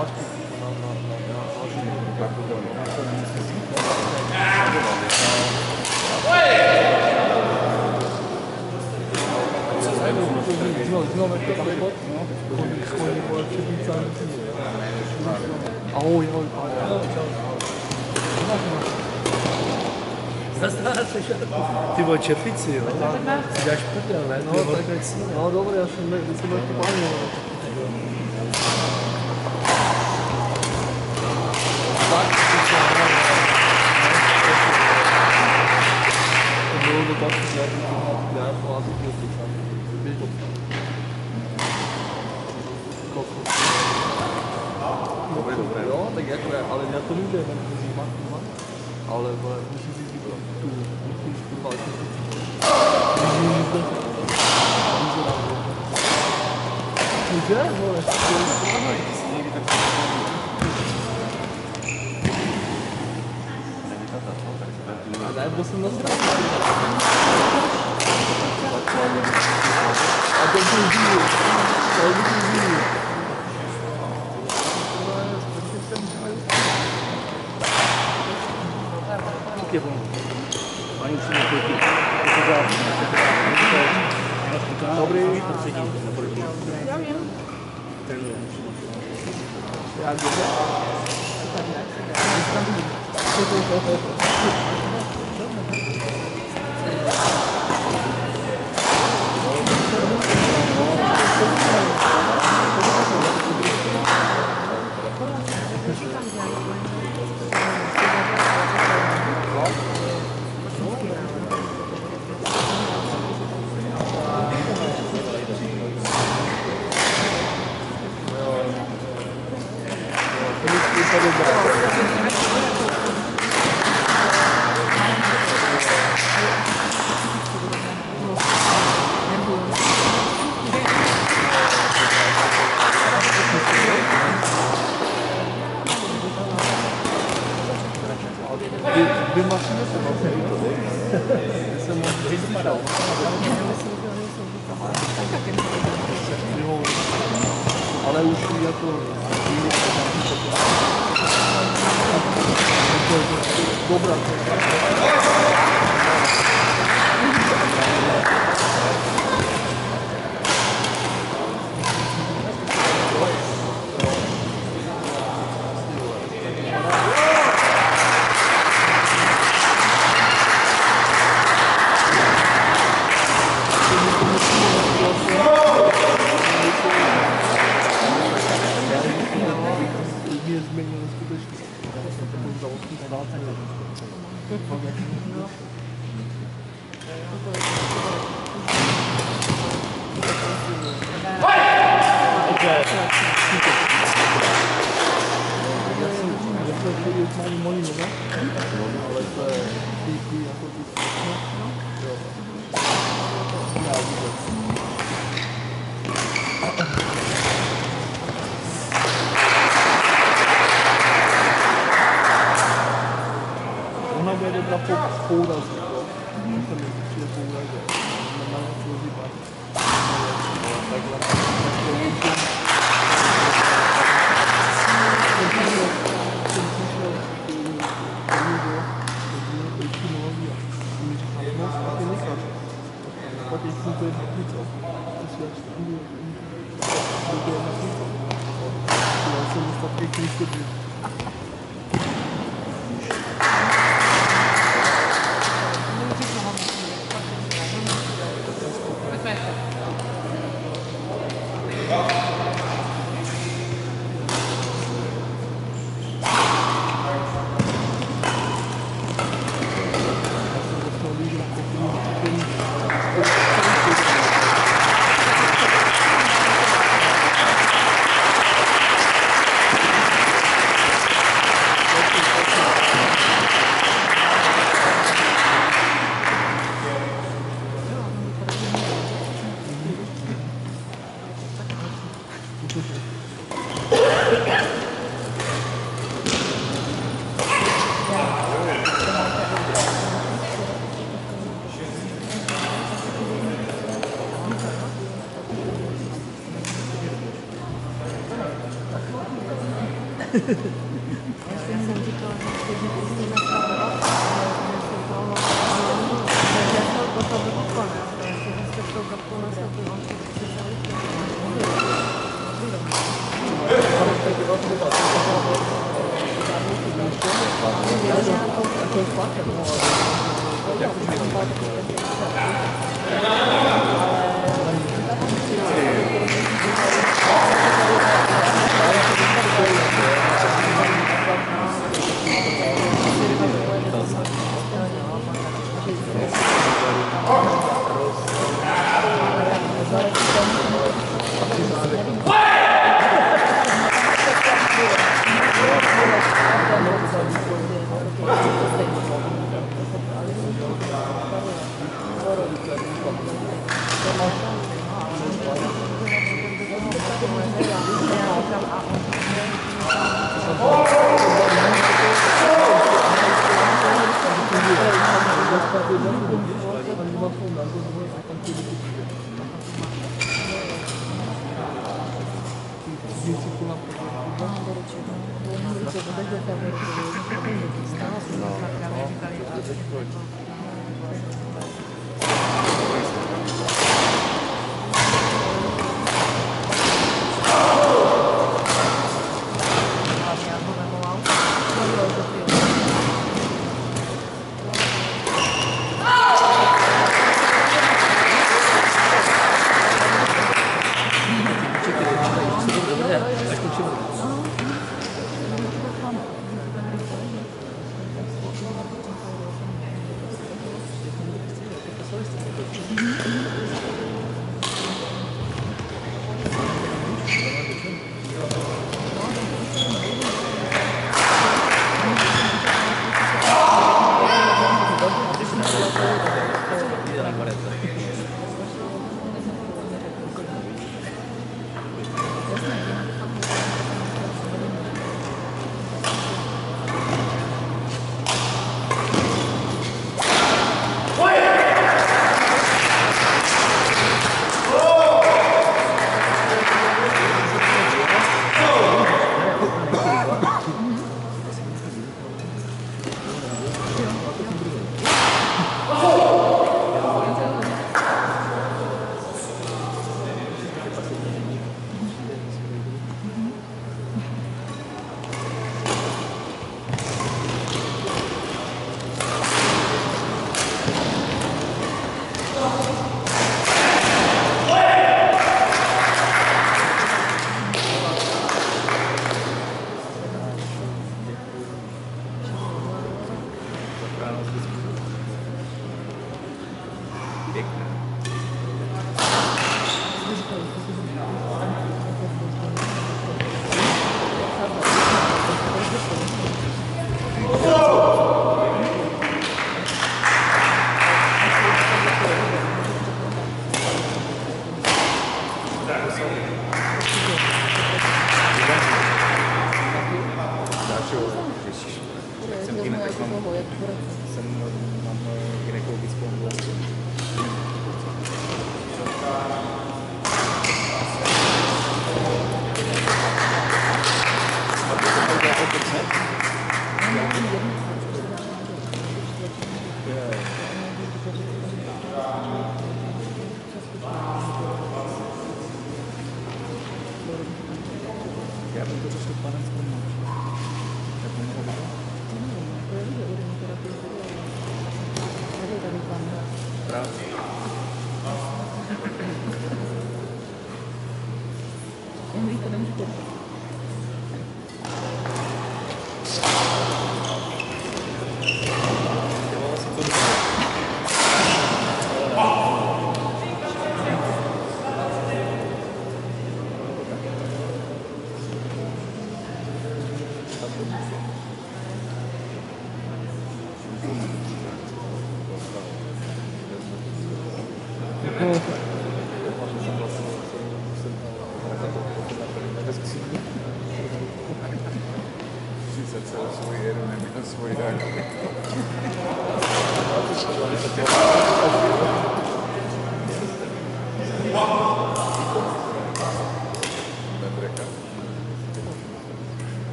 Ty vole, čepici, jo? Si dáš prdel, ne? No dobré, já jsem byl kupálně. Bylo to tak, že já vládnu dobré. Jo, tak jako je, ale já to nejde, ale musí si říct tu kurva, cože, vole, ne, byl jsem na straně. A to byl díl. Ani si nekoupí. Dobrý, to sedí. Já vím. Já děkuji. Vy mašiny se vlastně jsem vypadal. Ale už jako dobrá. Změnil skutečně. Já jsem takovou zdravotní práci. Ale to je pípí jako ty. Ona bude dobrá po úrazu, jo? To mi přijde po úrazu. Nemá co zývat. Takhle. jsem říkala, že musíme stavovat, že to potom výkon, že se to kapku na sebe, on se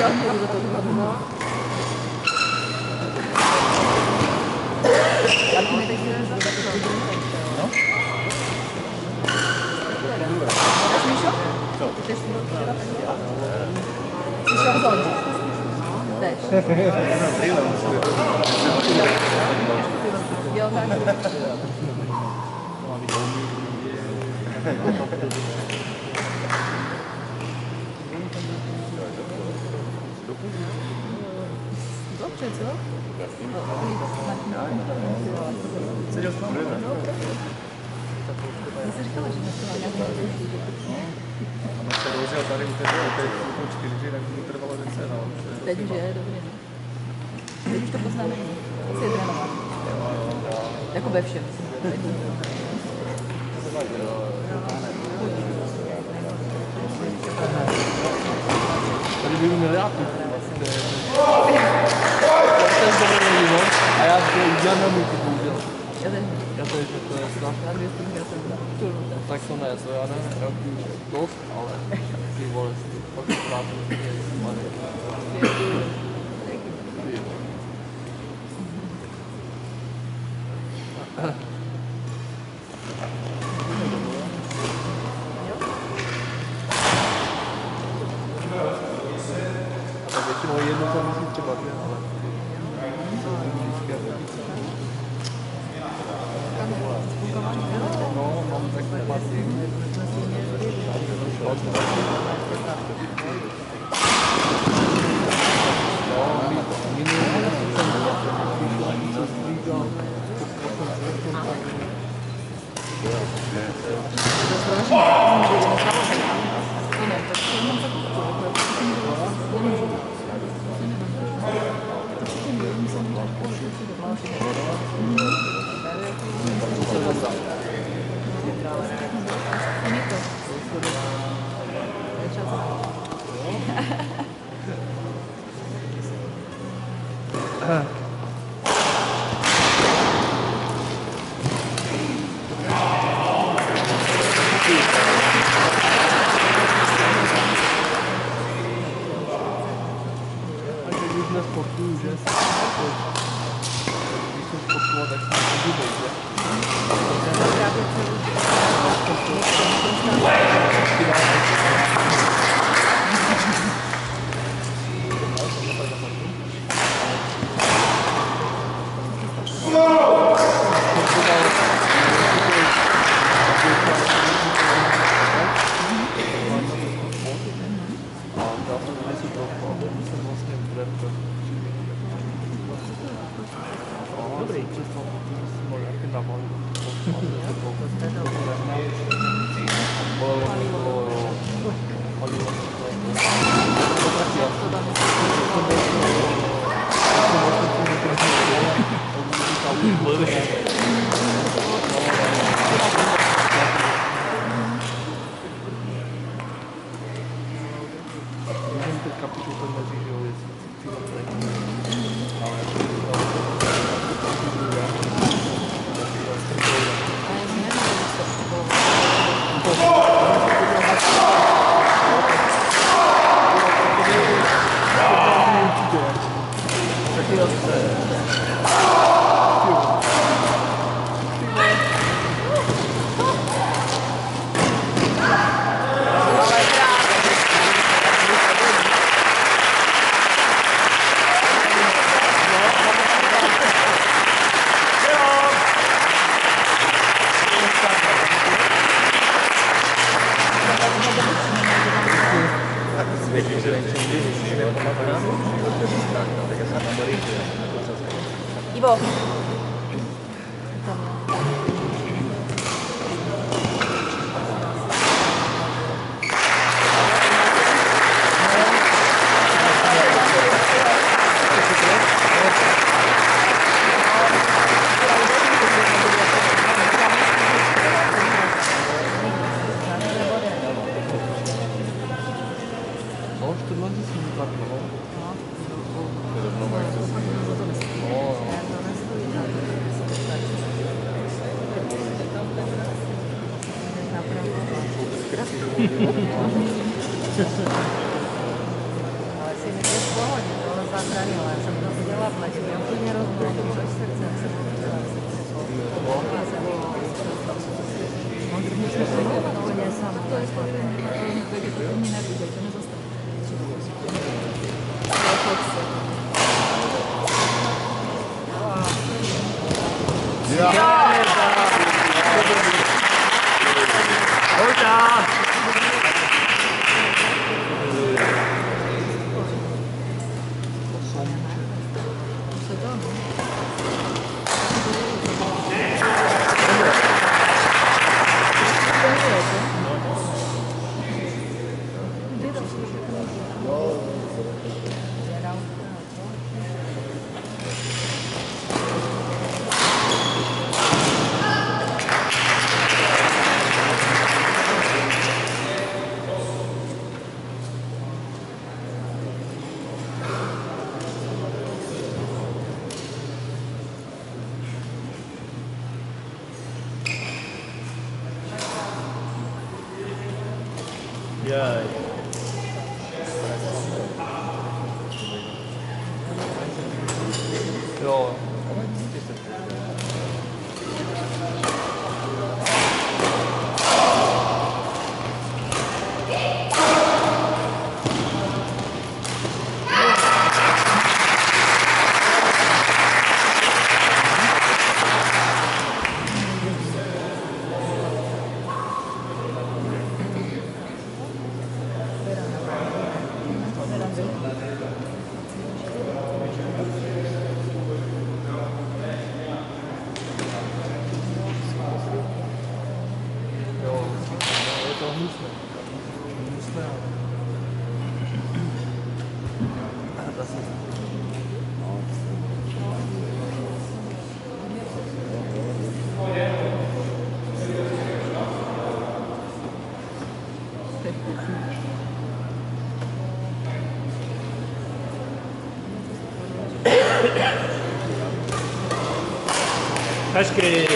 za to dopadlo. Jak mi teď zase to? No? Míšo? Co? Ty jsi byl včera Jsi šel zónu? Teď. Jo, tak. Dobře, co? Seděl s vámi? Já jsi říkala, že nechtěla nějakou On se rozjel tady u té 4, tak mu trvalo 10, no. Teď už je, dobrý. Teď už to poznáme. Teď si je trénovat. Jako ve všem. Tady byl miliárdů. Ten dobrý život a já nemůžu bohužel. Já to je snad. Tak to ne, co já nevím, já piju dost, ale ty vole, pak je krátce, a většinou jedno za měsíc třeba dvě, ale no, mám takové pasy. Nesportuju, že? Když jsem sportoval, tak jsem to bude. Dobrý, přesto jsem mohl jaký dával. Ivo. Ale si myslím, Daniela, já jsem to viděla v letě, mě úplně rozbolelo až srdce, jak jsem to viděla, jak se třeslo. Já jsem když jsme viděla úplně sama, to je vegetativní nervy, že to nezastaví. Jo. Hezky.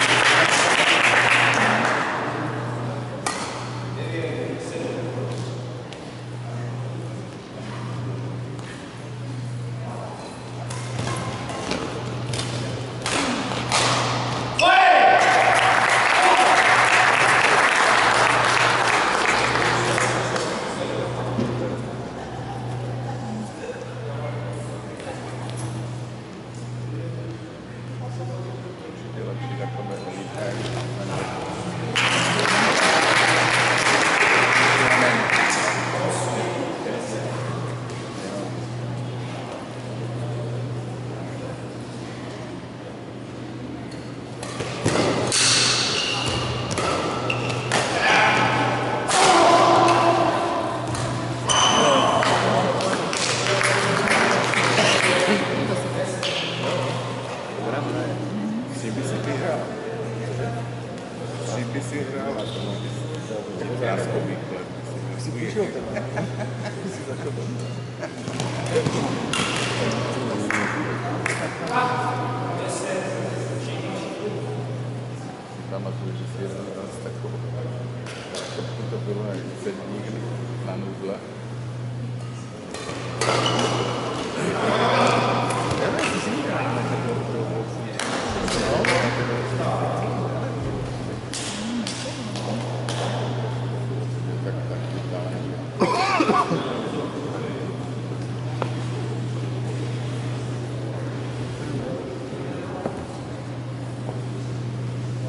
Pamatuju, že si jeden z takovou, to bylo jak sedník na nudle.